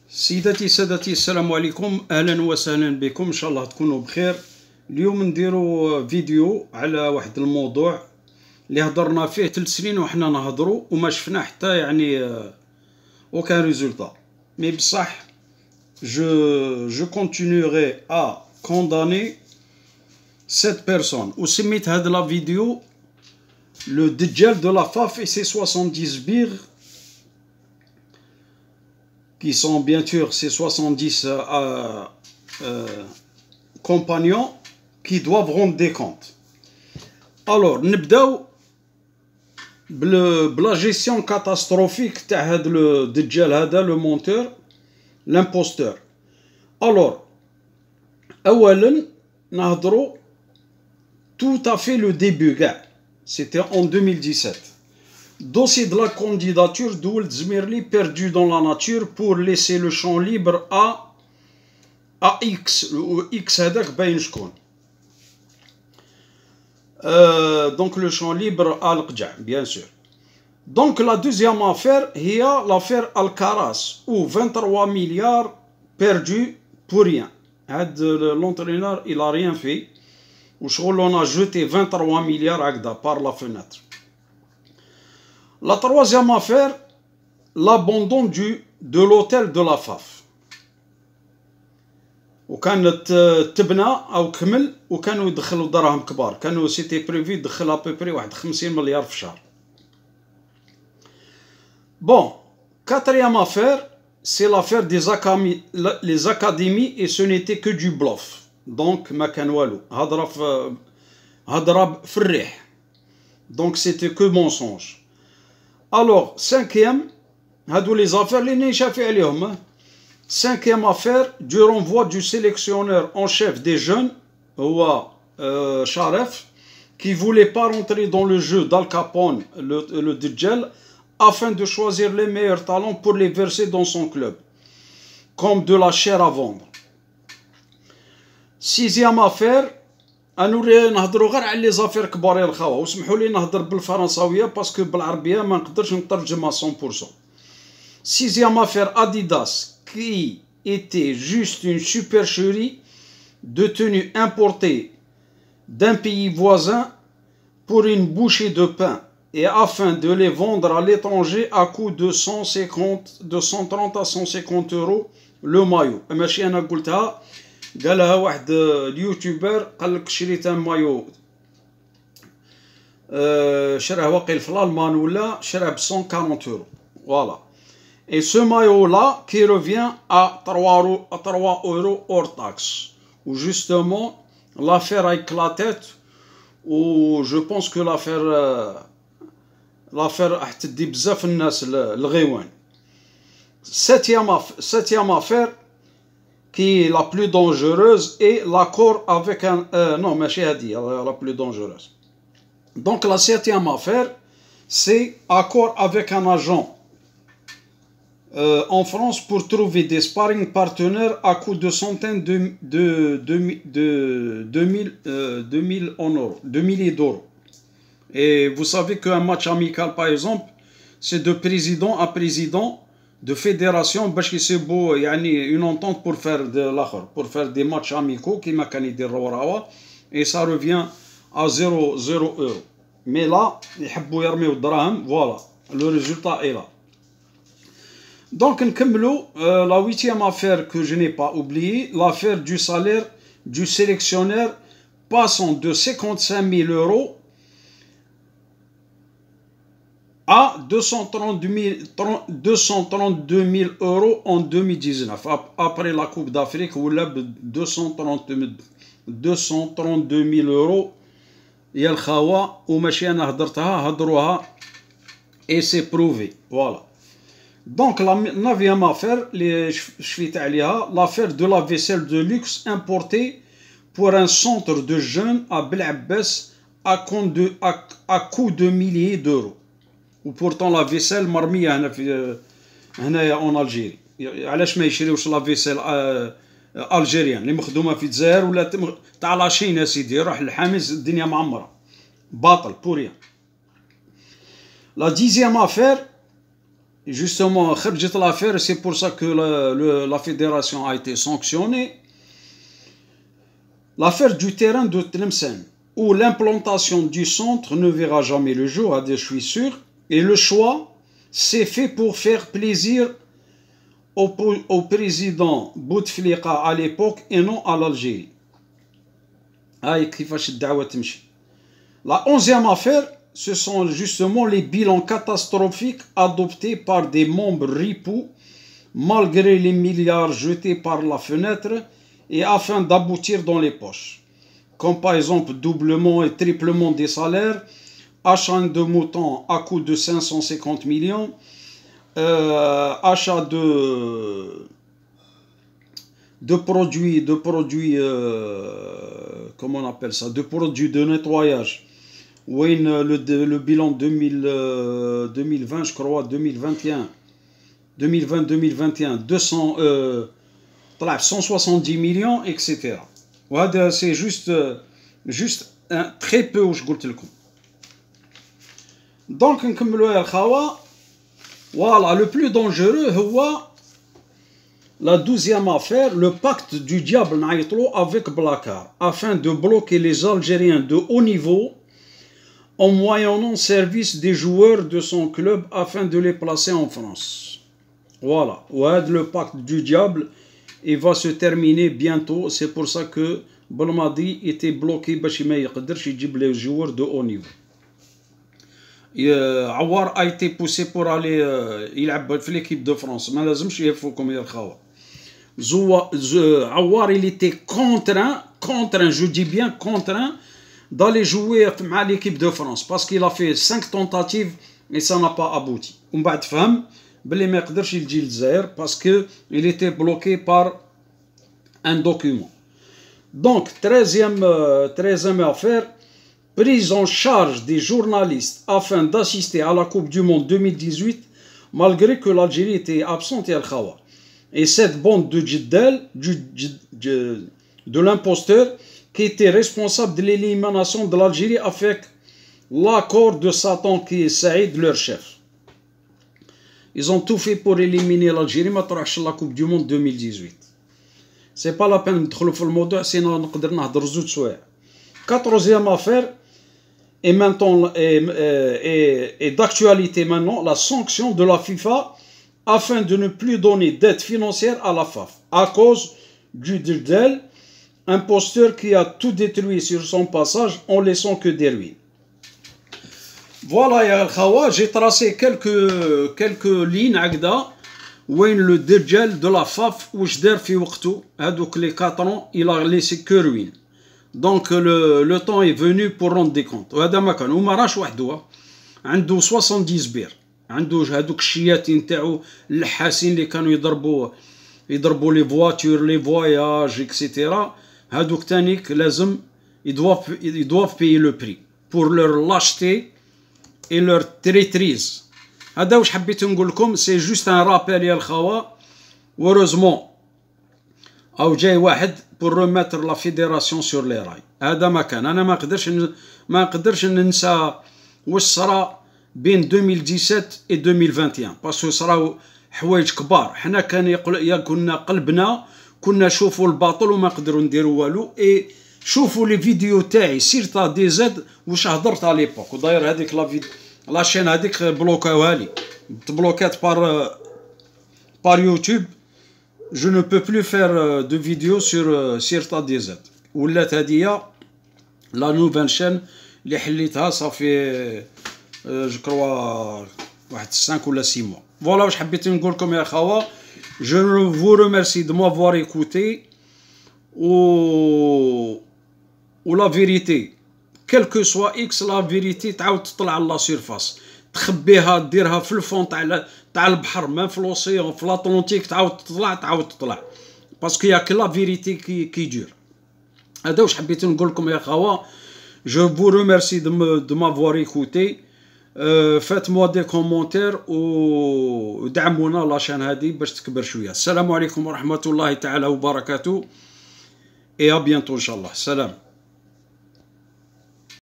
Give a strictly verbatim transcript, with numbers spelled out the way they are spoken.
سيداتي سادتي السلام عليكم، اهلا وسهلا بكم. ان شاء الله تكونوا بخير. اليوم نديرو فيديو على واحد الموضوع اللي هضرنا فيه ثلاث سنين وحنا نهضروا وما شفنا حتى يعني aucun résultat. مي بصح je je continuerai à condamner cette personne. وسميت هاد لا فيديو le Dajjal de la Faf et ses soixante-dix sbires, qui sont bien sûr ces soixante-dix euh, euh, compagnons qui doivent rendre des comptes. Alors, نبداو بلا gestion catastrophique تاع هاد le Dajjal هذا le menteur, l'imposteur. Alors, أولا نهضرو tout à fait le début كاع. C'était en deux mille dix-sept. Dossier de la candidature d'Ould Zmirli perdu dans la nature pour laisser le champ libre à, à X. X هذاك باين شكون. Euh, donc le champ libre à Al-Qja, bien sûr. Donc la deuxième affaire, هي l'affaire Al-Karas, où vingt-trois milliards perdus pour rien. L'entraîneur, il n'a rien fait. On a jeté vingt-trois milliards هكذا par la fenêtre. La troisième affaire, l'abandon du de l'hôtel de la Faf. وكانت تبنى او كمل وكانوا يدخلوا دراهم كبار، كانوا سيتي بريفي يدخل ابوبري واحد خمسين مليار في الشهر. Bon, quatrième affaire, c'est l'affaire des académies, les académies, et ce n'était que du bluff. Donc ما كان والو، هضره في هضره في الريح. Donc c'était que mensonge. Alors, cinquième, هادو les affaires اللي نشافي عليهم. Cinquième affaire, du renvoi du sélectionneur en chef des jeunes, هو euh, Sharef, qui voulait pas rentrer dans le jeu d'Al Capone, le, le Dajjal, afin de choisir les meilleurs talents pour les verser dans son club, comme de la chair à vendre. Sixième affaire, انوري نهضروا غير على لي زافير كبار يا الخاوه، وسمحوا لي نهضر بالفرنساويه باسكو بالعربيه ما نقدرش نترجمها مية بالمية. Sixième affaire, Adidas, qui était juste une supercherie de tenue importée d'un pays voisin pour une bouchée de pain et afin de les vendre à l'étranger à coût de cent cinquante, de cent trente à cent cinquante euros le maillot. ماشي انا قلتها، قالها واحد اليوتيوبر، قال لك شريت مايو أه شراه واقيل في الالمان ولا شراه ب cent quarante euros. Voilà. Et ce maillot-là qui revient à trois euros hors taxe. Où justement l'affaire a éclaté, où je pense que l'affaire l'affaire a تدي بزاف الناس الغيوان. Septième septième affaire, qui est la plus dangereuse, et l'accord avec un euh, non ماشي هادي la plus dangereuse. Donc la septième affaire, c'est accord avec un agent euh, en France pour trouver des sparring partenaires à coût de centaines de de de de deux mille euh, deux mille euros, deux milliers d'euros. Et vous savez qu'un match amical, par exemple, c'est de président à président de fédération باش يسيبوا يعني une entente pour faire de l'akhar, pour faire des matchs amicaux كيما كان يديروا راهو، et ça revient à zéro zéro euro. Mais là يحبوا يرميو الدراهم. Voilà, le résultat est là. Donc نكملوا euh, la huitième affaire que je n'ai pas oublié, l'affaire du salaire du sélectionneur passant de cinquante-cinq mille euros à deux cent trente-deux mille euros en deux mille dix-neuf, après la Coupe d'Afrique, où là deux cent trente-deux mille euros يا الخاوة، وماشي أنا هدرتها، هدروها et c'est prouvé. Voilà. Donc la neuvième affaire اللي شفيت عليها, l'affaire de la vaisselle de luxe importée pour un centre de jeunes à Belabbès à coût de milliers d'euros. و pourtant la vaisselle مرميه هنا في هنايا اون الجيري. علاش ما يشريوش لا فيسيل الجيريان اللي مخدومه في الجزائر ولا تاع لاشين يا سيدي؟ روح للحامس الدنيا معمره باطل بوريا. La dixième affaire, justement, خرجت l'affaire, c'est pour ça que la, le, la fédération a été sanctionnée. L'affaire du terrain de Tlemcen, où l'implantation du centre ne verra jamais le jour, je suis sûr, et le choix s'est fait pour faire plaisir au, au président Bouteflika à l'époque et non à l'Algérie. La onzième affaire, ce sont justement les bilans catastrophiques adoptés par des membres ripoux, malgré les milliards jetés par la fenêtre, et afin d'aboutir dans les poches. Comme par exemple doublement et triplement des salaires, achat de moutons à coût de cinq cent cinquante millions, euh, achat de, de produits, de produits euh, comment on appelle ça, de produits de nettoyage. Oui, le, le bilan deux mille, euh, deux mille vingt, je crois, deux mille vingt et un, deux mille vingt, deux mille vingt et un, deux cents, euh, cent soixante-dix millions, et cetera. C'est juste, juste un, très peu où je قلت لكم. Donc, نكملوا يا الخوا. Voilà, le plus dangereux, هو la douzième affaire, le pacte du diable نعيطلو avec Blakar, afin de bloquer les Algériens de haut niveau en moyennant service des joueurs de son club afin de les placer en France. Voilà, le pacte du diable, il va se terminer bientôt. C'est pour ça que Belmadi était bloqué باش ما يقدرش يجيب les joueurs de haut niveau. Awar a été poussé pour aller يلعب في l'équipe de France. ما لازمش يفوكم يا الخوا. Awar, il était contraint, contraint, je dis bien contraint, d'aller jouer avec l'équipe de France parce qu'il a fait cinq tentatives et ça n'a pas abouti. ومن بعد فهم بلي ما يقدرش يجي للجزائر parce que il était bloqué par un document. Donc treizième treizième affaire, prise en charge des journalistes afin d'assister à la Coupe du Monde deux mille dix-huit malgré que l'Algérie était absente al khawa. Et cette bande de Jiddel, de l'imposteur qui était responsable de l'élimination de l'Algérie avec l'accord de Satan qui est Saïd, leur chef. Ils ont tout fait pour éliminer l'Algérie, mais تروحش la Coupe du Monde deux mille dix-huit. C'est pas la peine ندخلوا في الموضوع sinon نقدر نهضر زوج سوايع. quatorzième affaire et maintenant et, et, et d'actualité maintenant, la sanction de la FIFA afin de ne plus donner d'aide financière à la F A F à cause du Jiddel, imposteur qui a tout détruit sur son passage en laissant que des ruines. Voilà, ya al-Khawa, j'ai tracé quelques, quelques lignes هكذا وين le Dajjal de la F A F واش دار في وقته هذوك les quatre ans il a laissé que ruines. Donc le, le temps est venu pour rendre des comptes. وهذا ما كان وما راش وحده عنده soixante-dix بير عنده هذوك الشياتين نتاعو اللحاسين اللي كانوا يضربوا يضربوا لي فواتور لي فواياج اكسيتيرا هذوك تانيك لازم ils doivent ils doivent payer le prix pour leur lâcheté et leur traîtrise. هذا واش حبيت نقول لكم سي جوست ان رابيل يا الخوا. heureusement او جاي واحد pour remettre la fédération sur les rails. هذا ما كان انا ما نقدرش ما نقدرش ننسى واش صرا بين deux mille dix-sept et deux mille vingt et un باسكو صراو حوايج كبار. حنا كان يقول يا كنا قلبنا كنا نشوفوا الباطل وما نقدروا نديروا والو. اي شوفوا لي فيديو تاعي سيرتا دي زد واش هضرت على ليبوك وداير هذيك لا فيديو لا شين هذيك بلوكاوها لي تبلوكات بار بار يوتيوب. je ne peux plus faire de vidéos sur سيرتا دي زد. ولات هذه لا نوفال شين اللي حليتها صافي جو كروا واحد cinq ولا six mois. Voilà واش حبيت نقول لكم يا خوا. Je vous remercie de m'avoir écouté. ou ou la vérité quel que soit x la vérité تعاود تطلع على لا سيرفاس تخبيها ديرها في الفون تاع تاع البحر ما في لوسيون في لاتلانتيك تعاود تطلع تعاود تطلع باسكو يا لا فيريتي كي كي دور. هذا واش حبيت نقول لكم يا خوا. je vous remercie de me de m'avoir écouté. euh, faites-moi des commentaires ودعمونا لاشين هذه باش تكبر شويه. السلام عليكم ورحمه الله تعالى وبركاته et à bientôt inchallah. Salam.